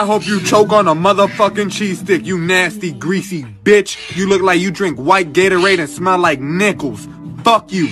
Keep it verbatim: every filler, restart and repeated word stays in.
I hope you choke on a motherfucking cheese stick, you nasty, greasy bitch. You look like you drink white Gatorade and smell like nickels. Fuck you.